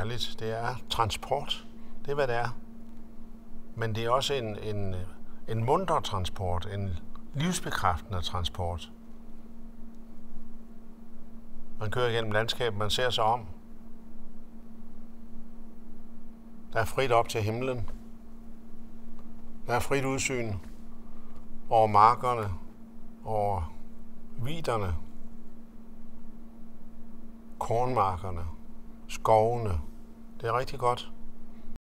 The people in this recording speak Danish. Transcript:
herligt. Det er transport. Det er, hvad det er. Men det er også en munter transport. En livsbekræftende transport. Man kører igennem landskabet, man ser sig om. Der er frit op til himlen. Der er frit udsyn over markerne, over viderne, kornmarkerne, skovene. Det er rigtig godt.